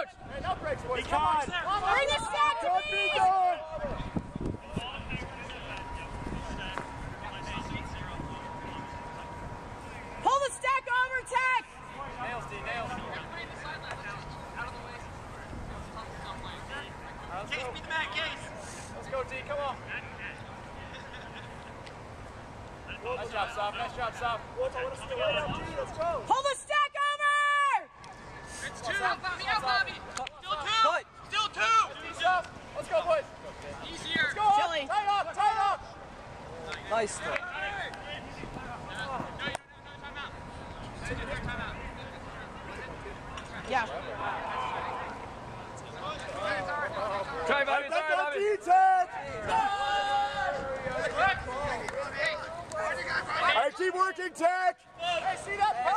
bridge. Hey, no bridge, boys. Come on. Bring the stack to me. Pull the stack over, Tech. Nails, D, nails. Case, beat the man, Case. Let's go, D, come on. Nice job, Sop. Nice job, Sop. Pull the stack over. It's two. Out, Bobby. Out, Bobby. Still two. Cut. Still two. Let's go, boys. Easier. Let's go. Chili. Tight up, tight up. Nice stuff. Yeah. Try, Bobby. Sorry, Bobby. All right, keep working, Tech. Hey, see that?